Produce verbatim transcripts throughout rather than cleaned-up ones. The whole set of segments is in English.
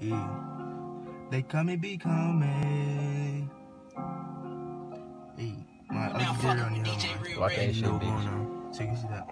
Yeah. They come and be coming. Hey, my other girl on the other. Walk that shit, going bitch. on. Check this shit out.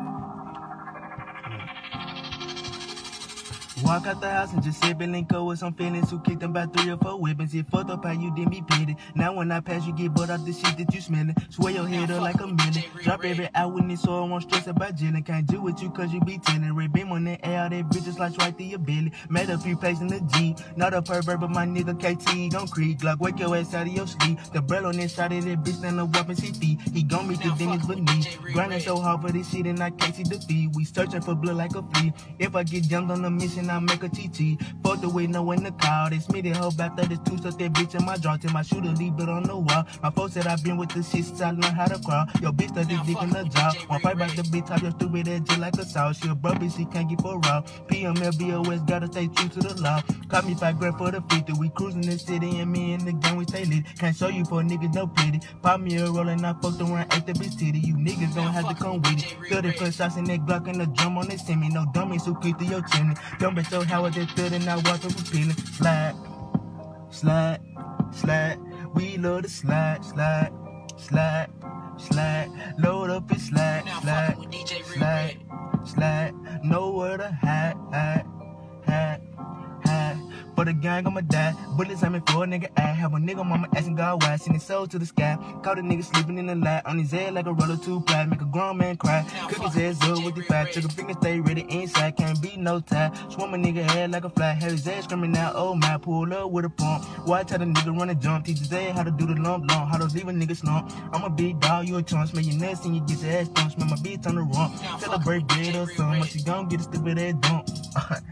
Walk out the house and just sip and link up with some feelings who kicked them by three or four weapons. It fucked up how you didn't be petty. Now when I pass, you get butt off the shit that you smelling. Swear your head up like a million. Drop every hour when it's so I won't stress about jilling. Can't do with you cause you be telling. Red beam on that air, that bitch just like right through your belly. Made a few plays in the G. Not a pervert, but my nigga K T gon' creep. Glock, wake your ass out of your sleep. The bread on this side of that bitch, stand up up and see feet. He gon' meet the demons beneath. Grinding so hard for this shit and I can't see the feed. We searching for blood like a flea. If I get jumped on the mission, I make a T T. Fuck the way, no one to call. They smith it hoe back thirty-two, stuck that bitch in my jaw till my shooter leave it on the wall. My folks said I been with the shit since I learned how to crawl. Yo, bitch stuck this dick in the jaw. One fight back the bitch, top your stupid ass just like a saw. She a bro, bitch, she can't get for raw. P M L B O S gotta stay true to the law. Caught me five grand for the fifty. We cruising the city and me and the gang we stay lit. Can't show you for niggas no pity. Pop me a roll and I fucked around at the bitch titty. You niggas gon' have to come with it. thirty plus shots in that Glock and the drum on the semi. No dummies who keep to your chimney. Don't bet your how I just third and I walk up repealing. Slide, slide, slide. We love to slide, slide, slide, slide. Load up and slide, slide, slide, slide. Nowhere to hide, hide, hide, hide. For the gang, I'ma die. Bullets on me for a nigga. I have a nigga mama asking God why. Send his soul to the sky. Caught a nigga sleeping in the light. On his head like a roller two ply. Make a grown man cry. Cook his ass up with the fat. Took a finger, stay ready inside. Can't be no tie. Swim a nigga head like a fly. Have his ass screaming out, oh my. Pull up with a pump. Watch how the nigga run and jump. Teach his ass how to do the lump lump. How to leave a nigga slump. I'm a big dog, you a chump. Smell your nuts and you get your ass dumped. Smell my bitch on the rump. Celebrate bread or something. But she gon' get a stupid ass dump.